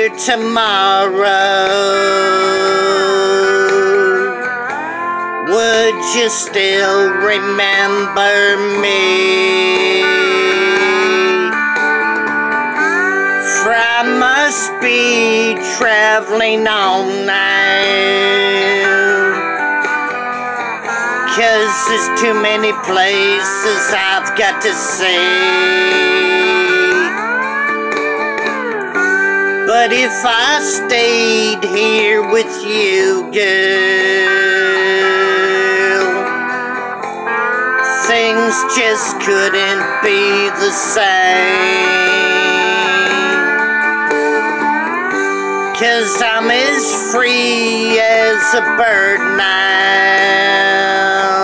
here tomorrow, would you still remember me? For I must be traveling on now, 'cause there's too many places I've got to see. But if I stayed here with you, girl, things just couldn't be the same. 'Cause I'm as free as a bird now,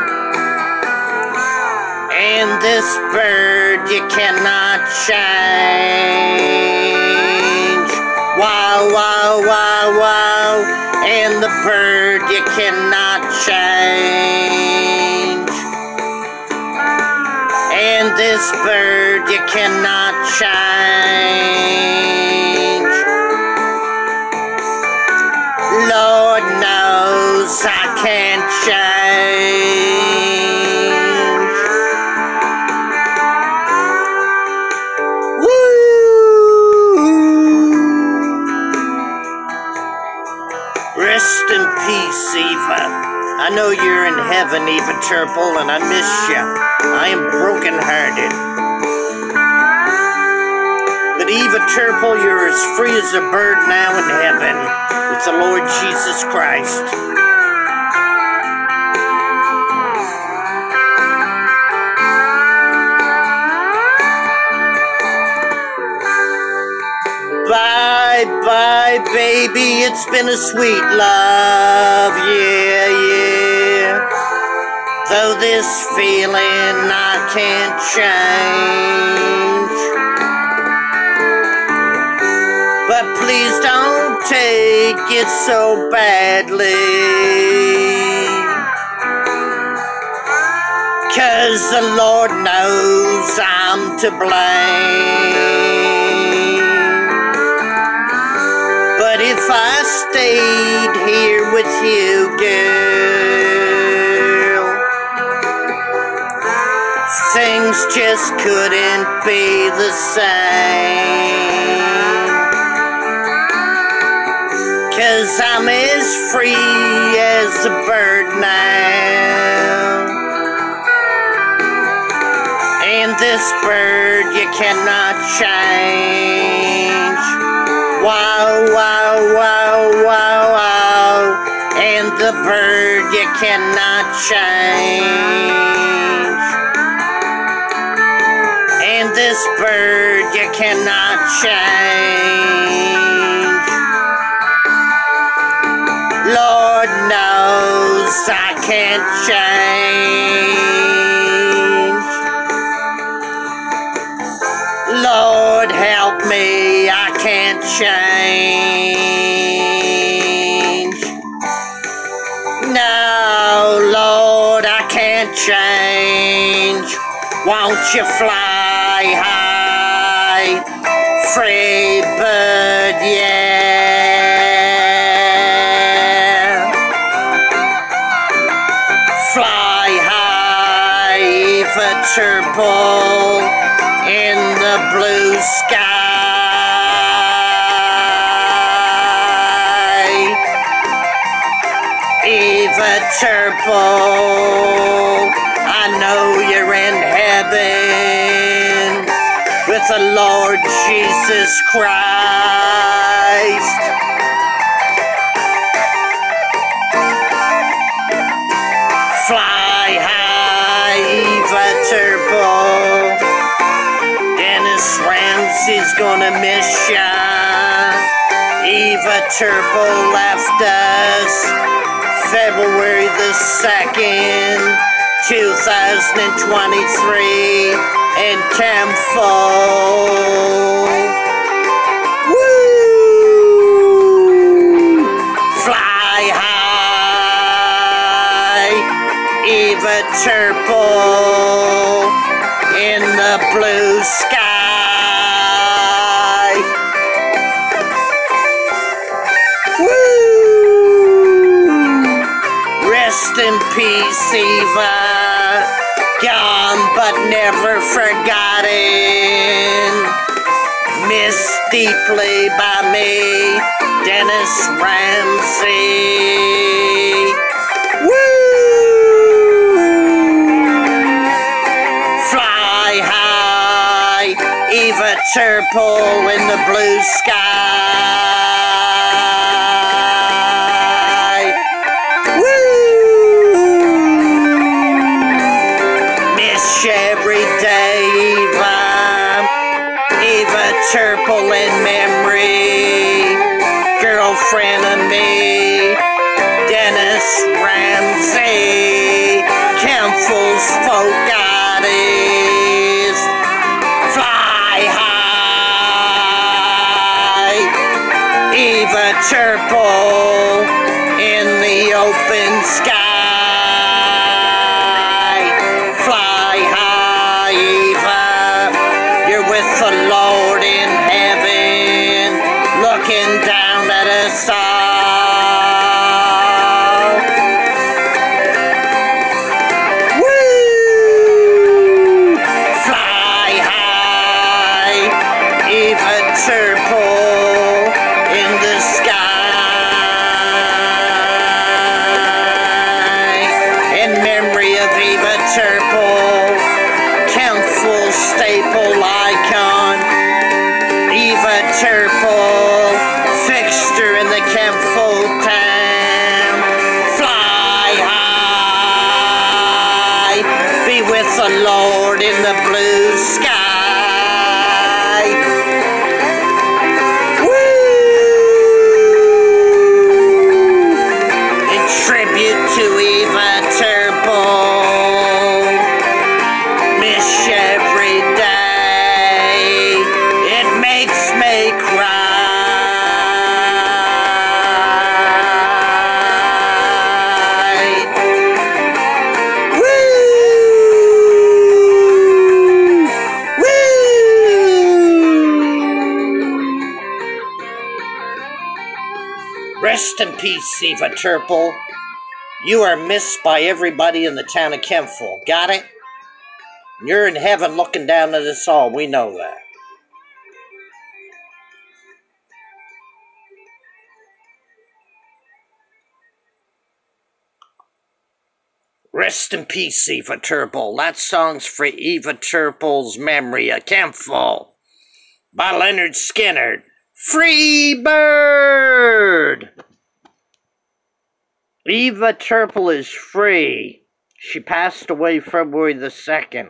and this bird you cannot change. Wow, wow, wow, wow, and the bird you cannot change. And this bird you cannot change. Lord knows I can't change. Woo! Rest in peace, Eva. I know you're in heaven, Eva Turple, and I miss you. I am broken-hearted. But Eva Turple, you're as free as a bird now in heaven with the Lord Jesus Christ. Bye, bye, baby, it's been a sweet love, yeah, yeah. Though this feeling I can't change. But please don't take it so badly, 'cause the Lord knows I'm to blame. But if I stayed here with you, girl, things just couldn't be the same. 'Cause I'm as free as a bird now, and this bird you cannot change. Wow, wow, wow, wow, wow, and the bird you cannot change. And this bird you cannot change. Lord knows I can't change. Lord help me, I can't change. No, Lord, I can't change. Won't you fly high, free bird, yeah. Fly high, Eva Turple, in the blue sky. Eva Turple, I know you're in heaven with the Lord Jesus Christ. Fly high, Eva Turple. Ramsay's gonna miss ya. Eva Turple left us February the 2nd, 2023 in kentville. Woo! Fly high, Eva Turple, in the blue sky. peace, Eva. Gone but never forgotten. Missed deeply by me, Dennis Ramsay. Woo! Fly high, Eva Turple in the blue sky. Woo! Miss every day, Eva. Eva Turple in memory, girlfriend of me, Dennis Ramsay, Kentville's folk artist. Fly high, Eva Turple in the open sky. Fly high, Eva. You're with the Lord in heaven, looking down at us all. Woo! Fly high, Eva Turple in the sky. In memory of Eva Turple, kentville staple icon, Eva Turple, fixture in the kentville town. Fly high, be with the Lord in the blue sky. Woo! In tribute to Eva Turple, miss every day, it makes me cry. Woo! Woo! Rest in peace, Eva Turple. You are missed by everybody in the town of Kentville. Got it? You're in heaven looking down at us all. We know that. Rest in peace, Eva Turple. That song's for Eva Turple's memory of Kentville by Leonard Skinner. Free bird! Eva Turple is free. She passed away February the 2nd,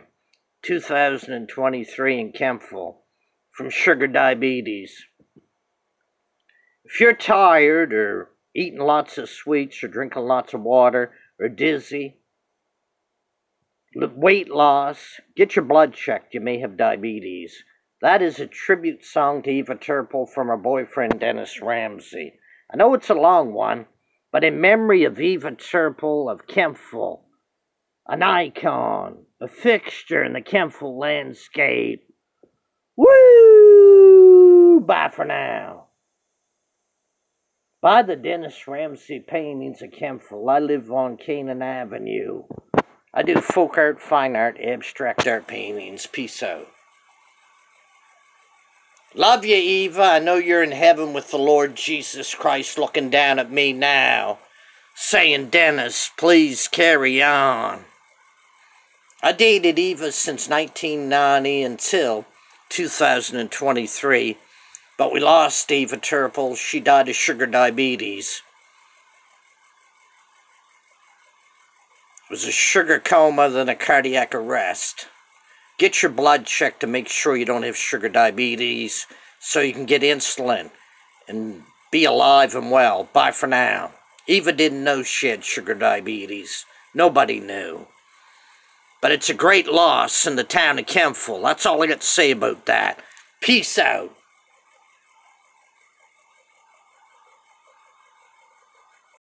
2023 in Kentville from sugar diabetes. If you're tired or eating lots of sweets or drinking lots of water or dizzy, weight loss, get your blood checked. You may have diabetes. That is a tribute song to Eva Turple from her boyfriend Dennis Ramsay. I know it's a long one, but in memory of Eva Turple of Kentville, an icon, a fixture in the Kentville landscape. Woo! Bye for now. By the Dennis Ramsay paintings of Kentville, I live on Canaan Avenue. I do folk art, fine art, abstract art paintings. Peace out. Love you, Eva. I know you're in heaven with the Lord Jesus Christ looking down at me now, saying, Dennis, please carry on. I dated Eva since 1990 until 2023, but we lost Eva Turple. She died of sugar diabetes. It was a sugar coma, then a cardiac arrest. Get your blood checked to make sure you don't have sugar diabetes so you can get insulin and be alive and well. Bye for now. Eva didn't know she had sugar diabetes. Nobody knew. But it's a great loss in the town of Kentville. That's all I got to say about that. Peace out.